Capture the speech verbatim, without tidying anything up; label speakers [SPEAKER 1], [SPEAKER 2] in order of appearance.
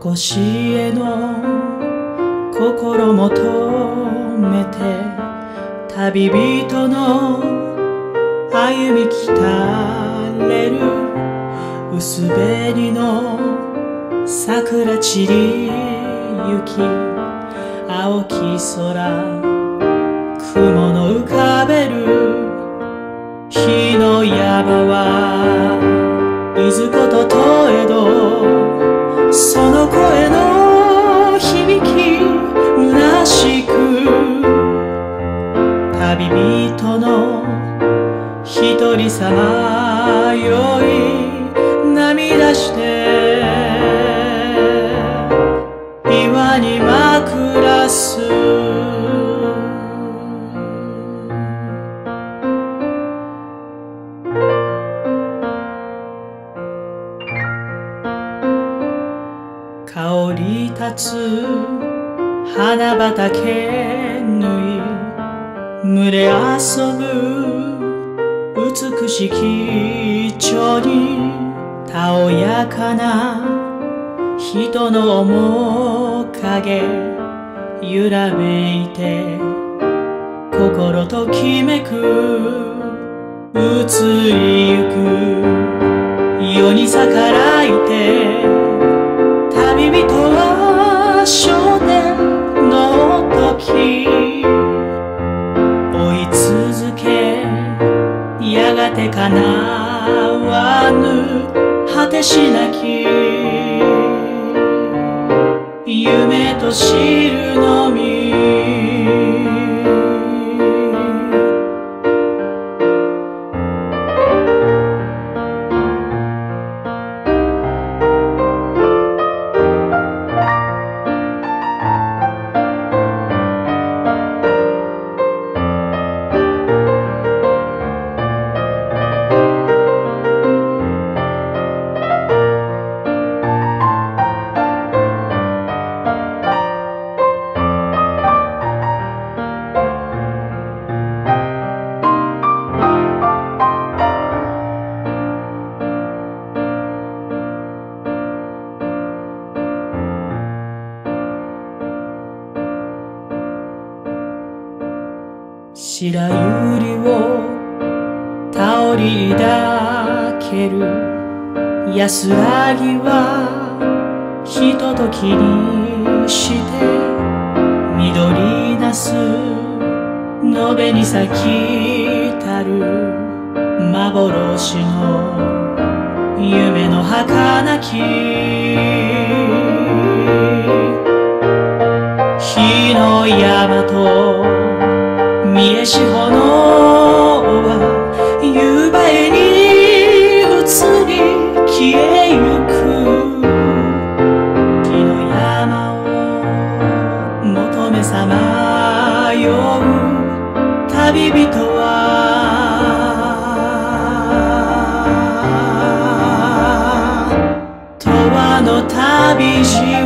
[SPEAKER 1] こしえの心求めて旅人の歩み来たれる薄紅の桜散りゆき青き空雲の浮かべる日の山はいずこととえどその声の響き虚しく旅人の一人さまよい涙して岩にまくらす香り立つ花畑縫い群れ遊ぶ美しき蝶にたおやかな人の面影揺らめいて心ときめく移りゆく世に逆らいて旅人は少年の時追い続けやがて叶わぬ果てしなき夢と知るのみ白百合をたおり抱ける安らぎはひとときにして緑なすのべに咲きたる幻の夢の儚き日の山と見えし炎は夕映えに移り消えゆく木の山を求めさまよう旅人は永遠の旅路